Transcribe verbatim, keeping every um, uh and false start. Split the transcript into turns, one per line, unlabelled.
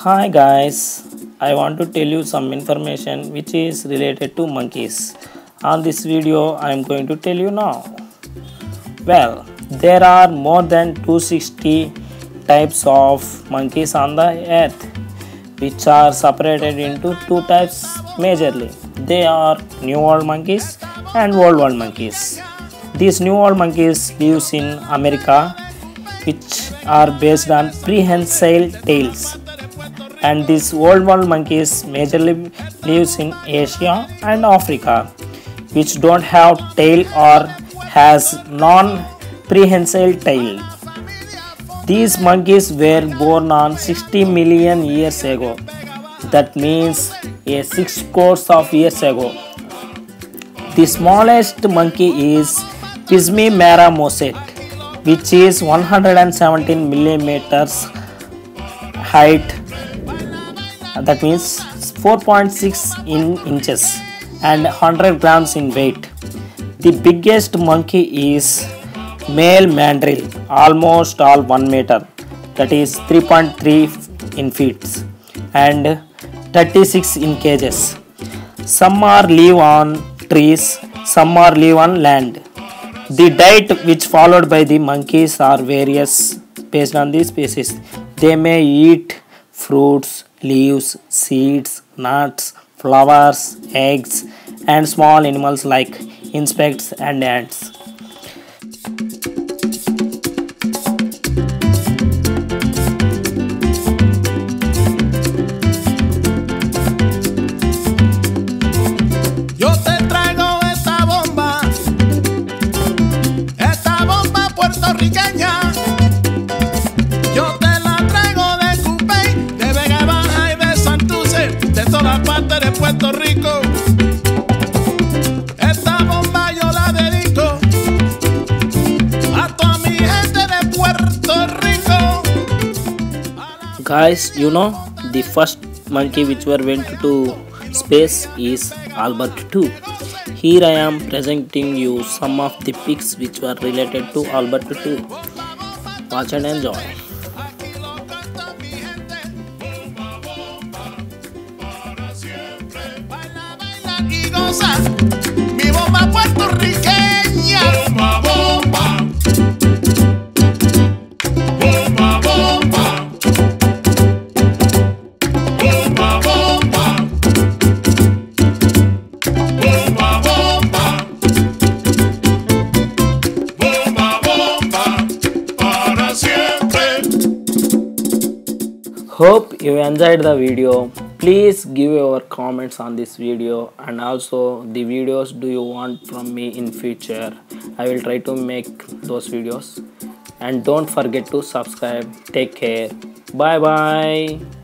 Hi guys, I want to tell you some information which is related to monkeys. On this video I am going to tell you now. Well, there are more than two hundred sixty types of monkeys on the earth, which are separated into two types majorly. They are New World monkeys and Old World monkeys. These New World monkeys lives in America, which are based on prehensile tails, and these Old World monkeys majorly lives in Asia and Africa, which don't have tail or has non-prehensile tail. These monkeys were born on sixty million years ago. That means a six crores of years ago. The smallest monkey is Pismi Mara Moset, which is one hundred seventeen millimeters height. That means four point six in inches and one hundred grams in weight. The biggest monkey is male mandrill, almost all one meter, that is three point three in feet and thirty-six in cages. Some are live on trees, some are live on land. The diet which followed by the monkeys are various based on the species. They may eat fruits, leaves, seeds, nuts, flowers, eggs, and small animals like insects and ants.
Yo te traigo esta bomba, esta bomba puertorriqueña. Yo te la traigo de Cupey, de Vega Baja y de Santurce, de todas partes de Puerto Rico. Esta bomba yo la dedico a toda mi gente de Puerto Rico.
Guys, you know the first monkey which were went to space is Albert two. Here I am presenting you some of the pics which were related to Albert two. Watch and enjoy.
Y goza mi bomba puertorriqueña. Bomba, bomba. Bomba, bomba. Bomba, bomba. Bomba, bomba. Bomba, bomba. Para siempre.
Hope you enjoyed the video. Please give your comments on this video, and also the videos do you want from me in future. I will try to make those videos, and don't forget to subscribe. Take care. Bye bye.